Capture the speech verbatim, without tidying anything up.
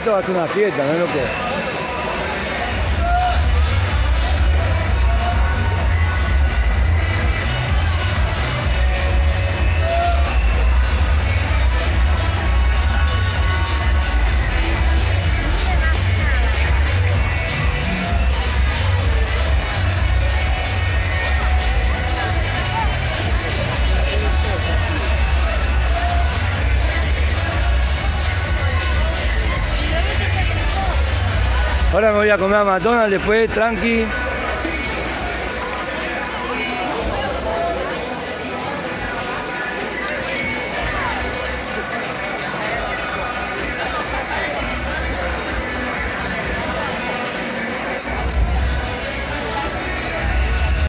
esto va a ser una fiesta, ¿no, loco? Ahora me voy a comer a McDonald's después, tranqui.